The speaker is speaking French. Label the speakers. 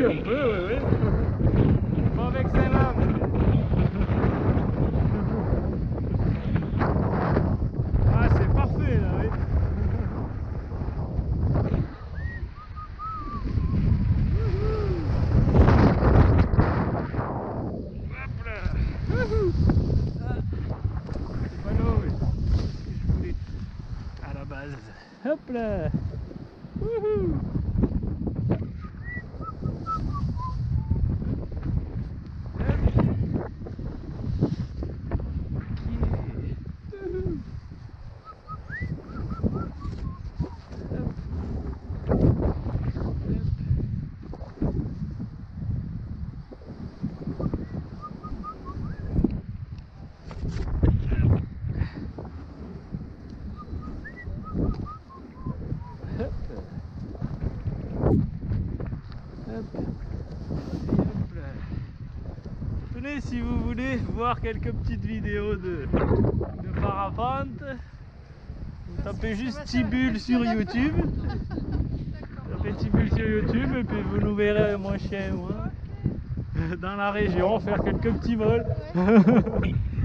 Speaker 1: un peu, oui. Pas avec Saint-Lame. Ah, c'est parfait là, oui. Hop là. Ah, c'est pas l'eau, oui. C'est ce que je voulais à la base. Hop là. Wouhou. Venez si vous voulez voir quelques petites vidéos de parapente. Vous tapez juste Tibulle sur YouTube. Tapez Tibulle sur YouTube et puis vous nous verrez, mon chien et moi, dans la région, faire quelques petits vols.